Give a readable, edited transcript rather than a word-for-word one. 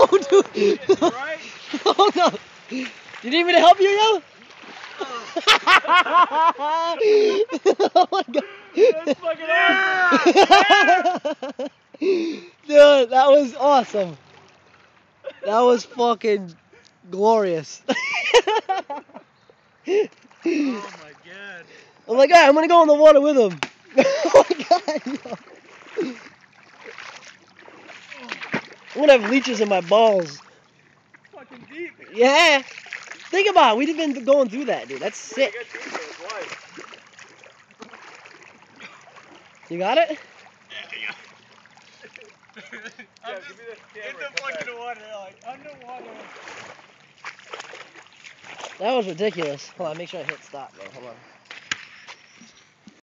dude. Right? Oh no. You need me to help you, yo? Oh my god. That's fucking awesome. Dude, that was awesome. That was fucking glorious. Oh my god. I'm like, alright, I'm gonna go in the water with him. Oh my god, yo. I'm gonna have leeches in my balls. Fucking deep. Yeah. Think about it. We've been going through that, dude. That's sick. You got it? Yeah. I'm just in the fucking water, like underwater. That was ridiculous. Hold on, make sure I hit stop, bro. Hold on.